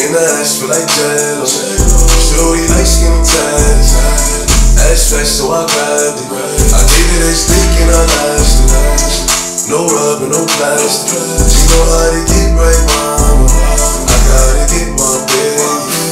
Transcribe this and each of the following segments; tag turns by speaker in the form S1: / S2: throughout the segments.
S1: In the ass feel like jello. Shorty like skinny tatties. Ass fat so I grabbed it. I gave it a stick and I lashed it. No rubber, no plastic. She know how to get right, mama. I gotta get my baby.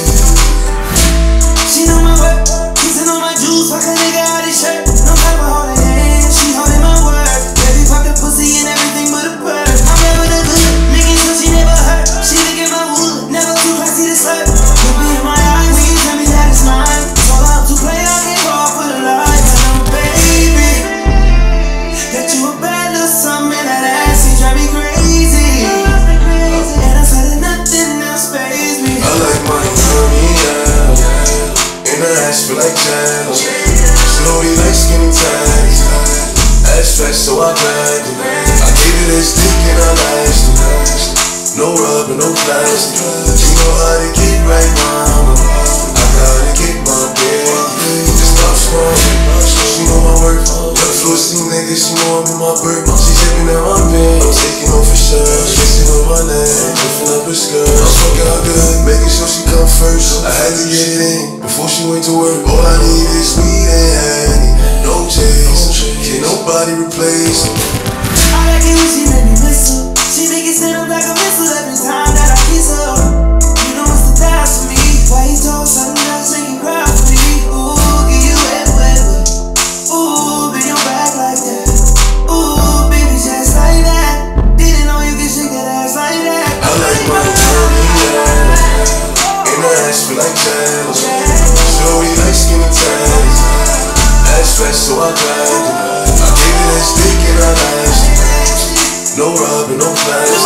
S2: She know my work, kissing on my juice, fuck a nigga out his shirt. No type of holding hands, she holding my word. Baby fuck the pussy and everything but a purse. I'm never the good, making sure she never hurt. She look at my wood, never too classy to slurp. Look me in my eyes when you tell me that it's mine. Told her to play, I can't fall for the lies. I know, baby, that you a bad little something, that ass, you drive me crazy. And I said that nothing else pays me.
S1: I like my money, yeah. In the ass feel like jello. Shorty like skinny tatties. Ass fat so I grabbed it. I gave it a stick and I lashed it. No rubber, no plastic. You know how to get right, mama. I gotta get my baby. Just stop smoking. She know my work. Young Flossy nigga, she know I'm in my bird. She tipping at my bed. I'm taking off her shirt. Kissing on my neck, lifting up her skirt. I'm fucking her good, making sure she come first. I had to get it in before she went to work. All I need is weed and honey. No chase, can't nobody replace her.
S2: I like it when she make me whistle. She make it stand up like a missile every time that I kiss her. You know it's the best for me. Why you told something that's making cry for me? Ooh, get you wet, wet, wet. Ooh, bend your back like that. Ooh, baby, just like that. Didn't know you could shake that ass like that.
S1: I like my tummy, yeah. In the ass feel like jello. Shorty like skinny tatties. Ass fat so I grabbed it. I gave it a stick and I lashed it. No rubber, no plastic.